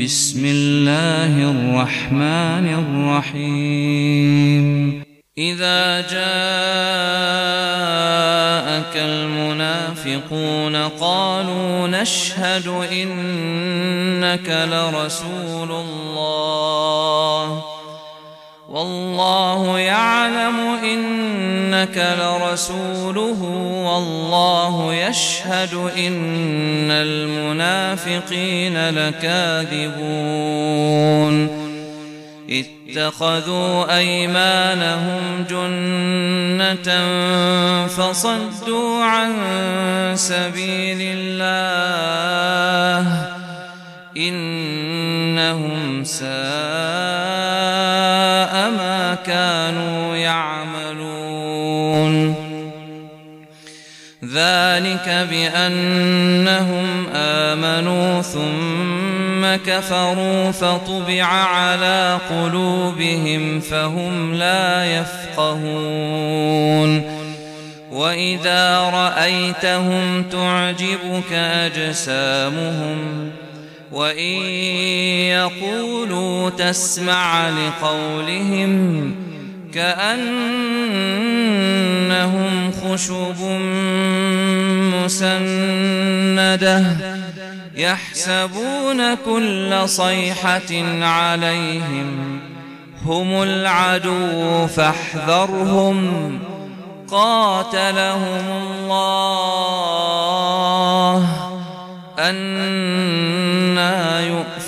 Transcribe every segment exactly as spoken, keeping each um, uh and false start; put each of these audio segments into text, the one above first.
بسم الله الرحمن الرحيم إذا جاءك المنافقون قالوا نشهد إنك لرسول الله والله يعلم إنك لرسوله والله يشهد إن المنافقين لكاذبون اتخذوا أيمانهم جنة فصدوا عن سبيل الله إنهم ساء ما كانوا يعملون ذلك بأنهم آمنوا ثم كفروا فطبع على قلوبهم فهم لا يفقهون وإذا رأيتهم تعجبك أجسامهم وإن يقولوا تسمع لقولهم كأنهم خشب مسندة يحسبون كل صيحة عليهم هم العدو فاحذرهم قاتلهم الله أنى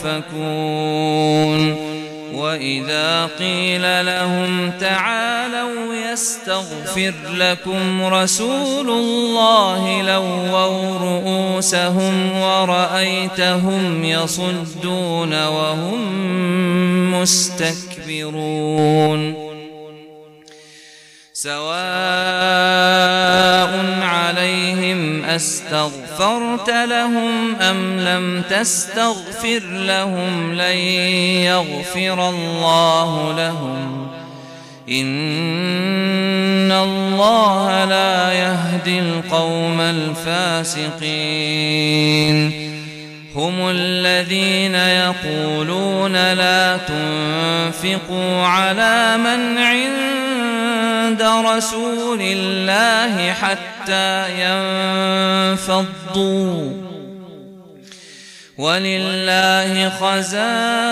يؤفكون وإذا قيل لهم تعالوا يستغفر لكم رسول الله لووا رؤوسهم ورأيتهم يصدون وهم مستكبرون سواء عليهم أستغفرت لهم أم لم تستغفر لهم لن يغفر الله لهم إن الله لا يهدي القوم الفاسقين هم الذين يقولون لا تنفقوا على من عند رسول الله حتى ينفضوا ولله خزائن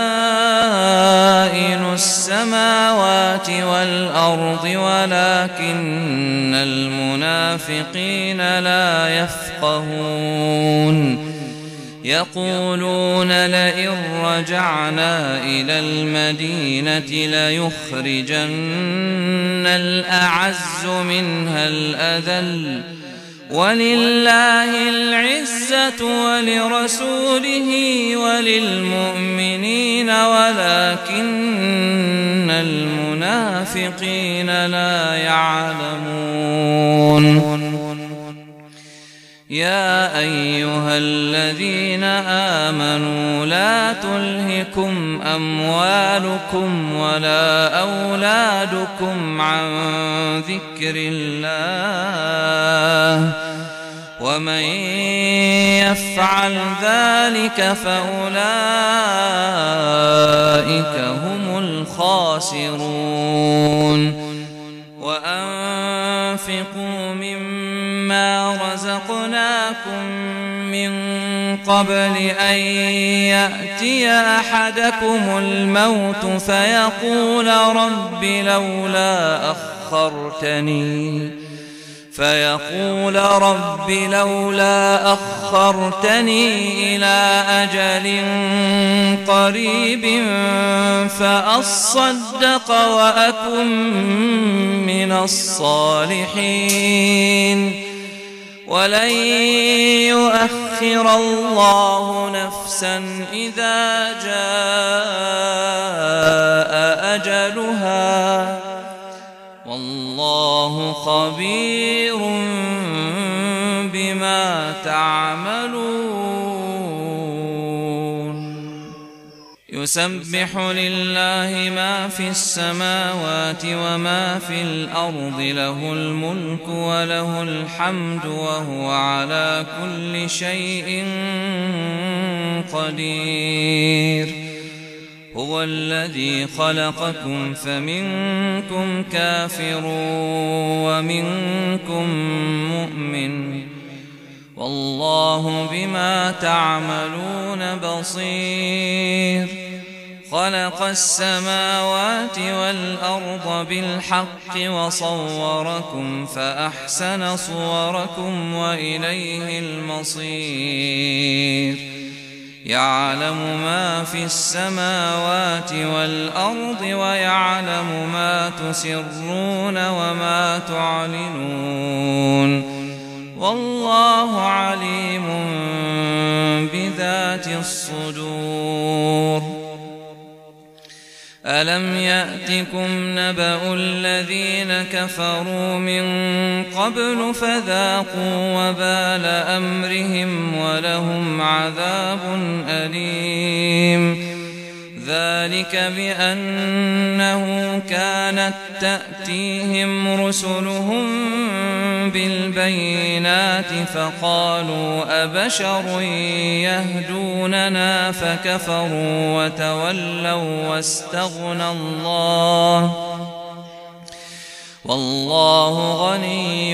السماوات والأرض ولكن المنافقين لا يفقهون يقولون لئن رجعنا إلى المدينة ليخرجن الأعز منها الأذل ولله العزة ولرسوله وللمؤمنين ولكن المنافقين لا يعلمون يا أيها الذين آمنوا لا تلهكم أموالكم ولا أولادكم عن ذكر الله ومن يفعل ذلك فأولئك هم الخاسرون وأنفقوا مما رزقناكم من قبل أن يأتي أحدكم الموت فيقول رب لولا أخرتني فيقول رب لولا أخرتني إلى أجل قريب فأصدق وأكن من الصالحين ولن يؤخر الله نفسا إذا جاء أجلها والله خبير بما تعملون يسبح لله ما في السماوات وما في الأرض له الملك وله الحمد وهو على كل شيء قدير هو الذي خلقكم فمنكم كافر ومنكم مؤمن والله بما تعملون بصير خلق السماوات والأرض بالحق وصوركم فأحسن صوركم وإليه المصير يعلم ما في السماوات والأرض ويعلم ما تسرون وما تعلنون والله عليم بذات الصدور ألم يأتكم نبأ الذين كفروا من قبل فذاقوا وبال أمرهم ولهم عذاب أليم ذلك بأنه كانت تأتيهم رسلهم بالبينات فقالوا أبشر يهدوننا فكفروا وتولوا واستغنى الله والله غني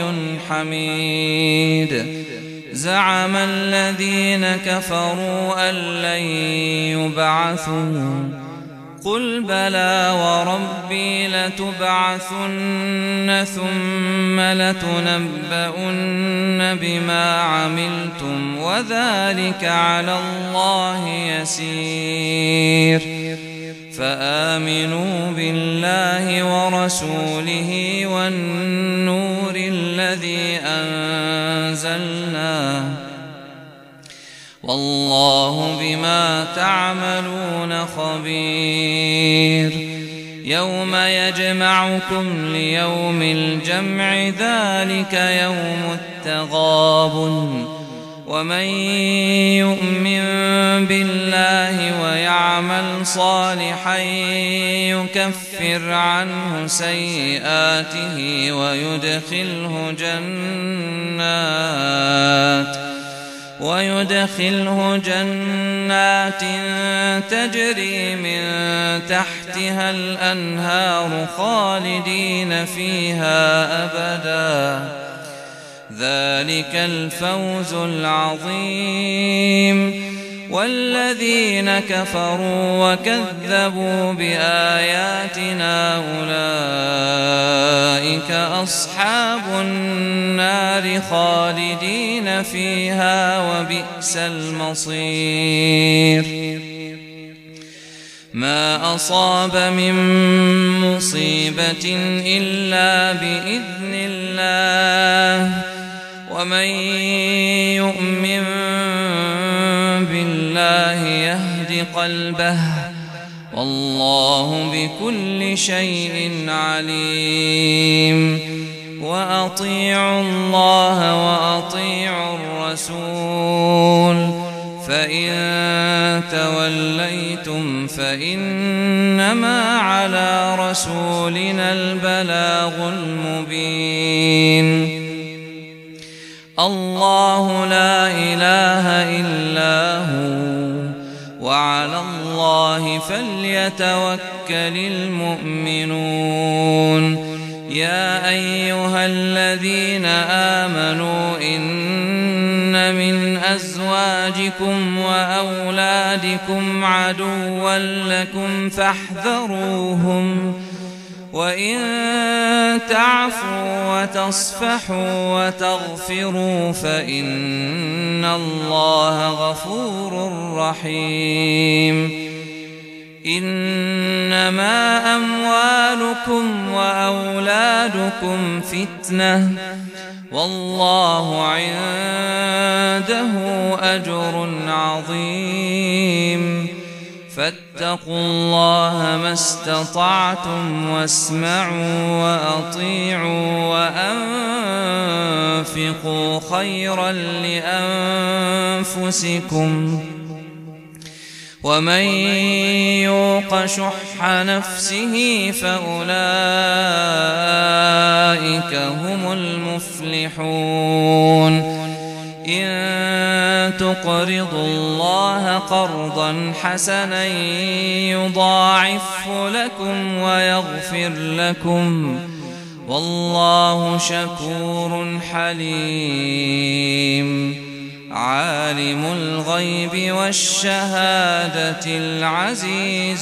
حميد زعم الذين كفروا أن لن يبعثوا قل بلى وربي لتبعثن ثم لتنبؤن بما عملتم وذلك على الله يسير فآمنوا بالله ورسوله والنور الذي أنزلنا والله بما تعملون خبير يوم يجمعكم ليوم الجمع ذلك يوم التغابن ومن يؤمن بالله ويعمل صالحا يكفر عنه سيئاته ويدخله جنات ويدخله جنات تجري من تحتها الأنهار خالدين فيها أبدا ذلك الفوز العظيم والذين كفروا وكذبوا بآياتنا أولئك أصحاب النار خالدين فيها وبئس المصير ما أصاب من مصيبة إلا بإذن الله ومن يؤمن بالله يهد قلبه والله بكل شيء عليم وأطيعوا الله وأطيعوا الرسول فإن توليتم فإنما على رسولنا البلاغ المبين الله لا إله إلا هو وعلى الله فليتوكل المؤمنون يا أيها الذين آمنوا إن من أزواجكم وأولادكم عدوا لكم فاحذروهم وإن تعفوا وتصفحوا وتغفروا فإن الله غفور رحيم إنما أموالكم وأولادكم فتنة والله عنده أجر عظيم فاتقوا الله ما استطعتم واسمعوا وأطيعوا وأنفقوا خيرا لأنفسكم ومن يوق شح نفسه فأولئك هم المفلحون إن تقرضوا الله قرضا حسنا يضاعفه لكم ويغفر لكم والله شكور حليم. عالم الغيب والشهادة العزيز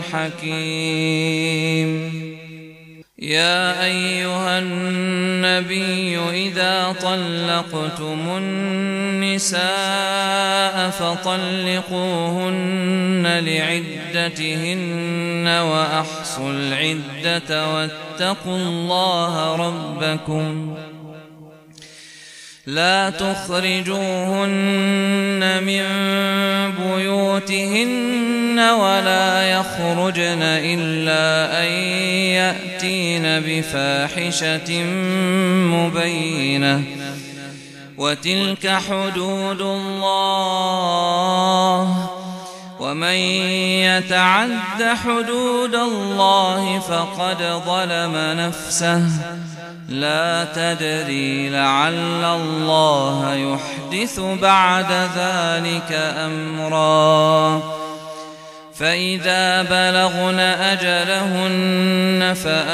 الحكيم. يا أيها النبي إذا طلقتم النساء فطلقوهن لعدتهن وأحصوا العدة واتقوا الله ربكم لا تخرجوهن من بيوتهن ولا يخرجن إلا أن يأتين بفاحشة مبينة وتلك حدود الله ومن يتعد حدود الله فقد ظلم نفسه لا تدري لعل الله يحدث بعد ذلك أمرا. فإذا بلغن أجلهن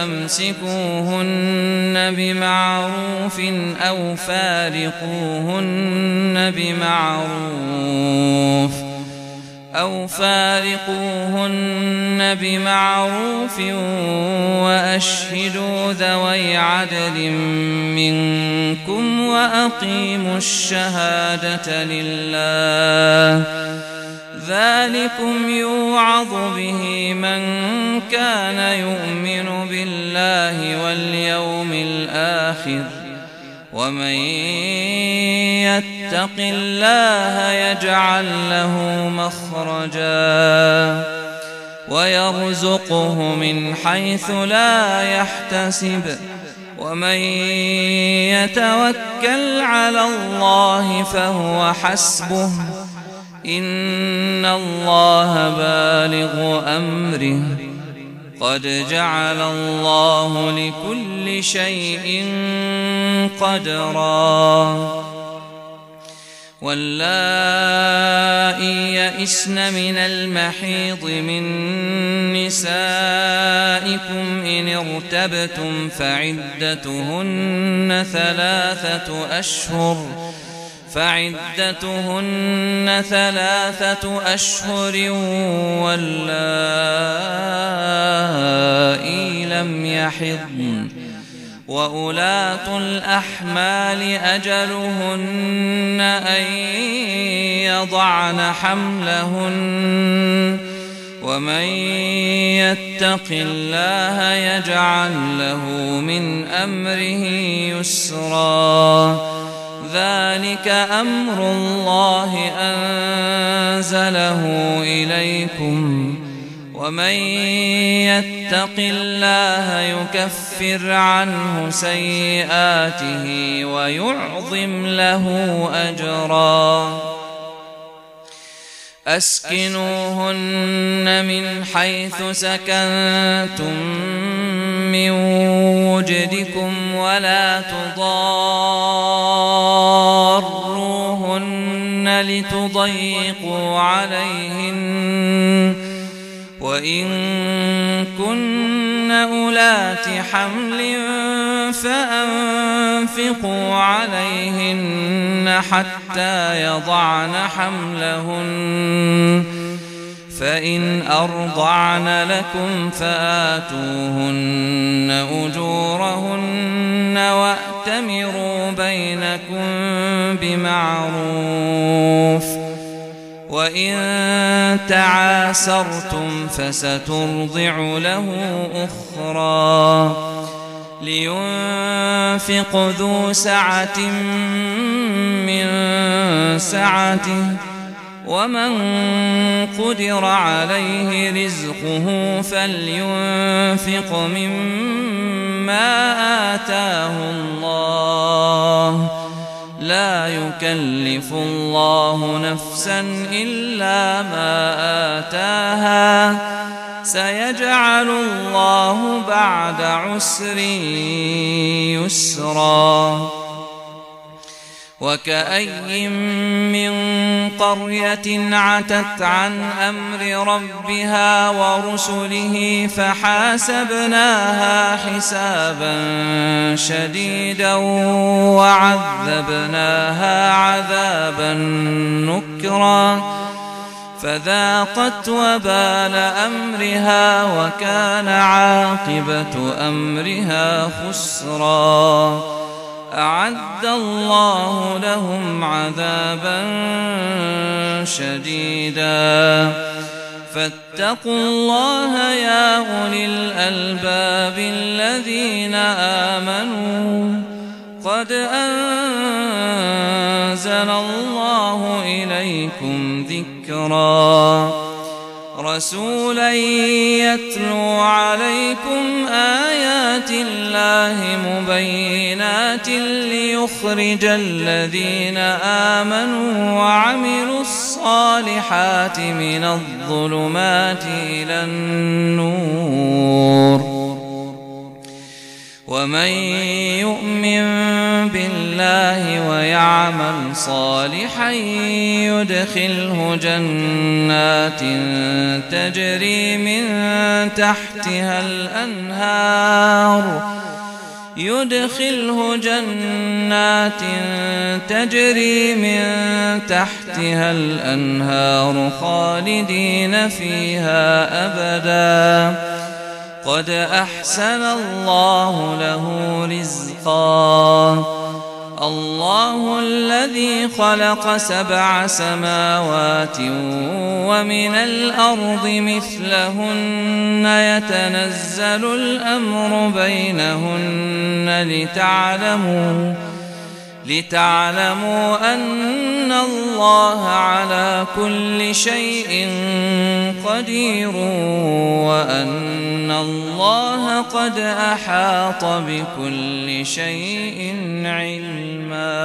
فأمسكوهن بمعروف أو فارقوهن بمعروف أو فارقوهن بمعروف وأشهدوا ذوي عدل منكم وأقيموا الشهادة لله ذلكم يوعظ به من كان يؤمن بالله واليوم الآخر ومن يتق الله يجعل له مخرجا ويرزقه من حيث لا يحتسب ومن يتوكل على الله فهو حسبه إن الله بالغ أمره قد جعل الله لكل شيء قدرا. واللائي يئسن من المحيض من نسائكم إن ارتبتم فعدتهن ثلاثة أشهر فعدتهن ثلاثة أشهر واللائي لم يحضن وأولاة الأحمال أجلهن أن يضعن حملهن ومن يتق الله يجعل له من أمره يسرا. ذلك أمر الله أنزله إليكم ومن يتق الله يكفر عنه سيئاته ويعظم له أجرا. أسكنوهن من حيث سكنتم من وجدكم ولا تضاروهن لتضيقوا عليهن وإن كن أولات حمل فأنفقوا عليهن حتى يضعن حملهن فإن أرضعن لكم فآتوهن أجورهن وأتمروا بينكم بمعروف وإن تعاسرتم فسترضع له أخرى. لينفق ذو سعة من سعته ومن قدر عليه رزقه فلينفق مما آتاه الله لا يكلف الله نفسا إلا ما آتاها سيجعل الله بعد عسر يسرا. وكأي من قرية عتت عن أمر ربها ورسله فحاسبناها حسابا شديدا وعذبناها عذابا نكرا فذاقت وبال أمرها وكان عاقبة أمرها خسرا أعد الله لهم عذابا شديدا فاتقوا الله يا أولي الألباب الذين آمنوا قد أنزل الله إليكم ذكرا رسولا يتلو عليكم آيات الله مبينات ليخرج الذين آمنوا وعملوا الصالحات من الظلمات إلى النور ومن يؤمن بالله ويعمل صالحا يدخله جنات تجري من تحتها الأنهار يدخله جنات تجري من تحتها الأنهار خالدين فيها أبدا قد أحسن الله له رزقا الله الذي خلق سبع سماوات ومن الأرض مثلهن يتنزل الأمر بينهن لتعلموا لتعلموا أن الله على كل شيء قدير وأن الله قد أحاط بكل شيء علما.